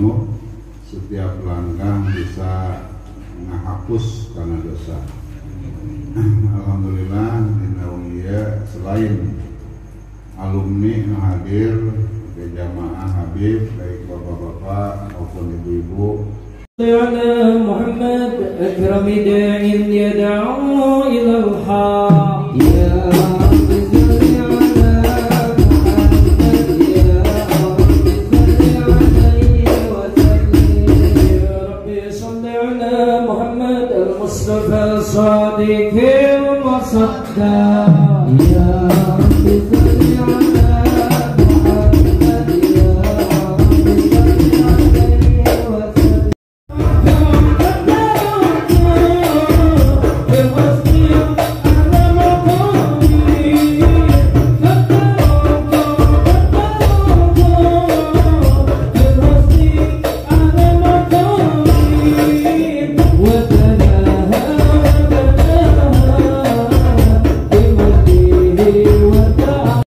penuh, setiap langkah bisa menghapus karena dosa. Alhamdulillah Dinawiyah selain alumni yang hadir ke jamaah Habib, baik bapak-bapak maupun ibu-ibu. على محمد أكرم داع يدعو إلى الحق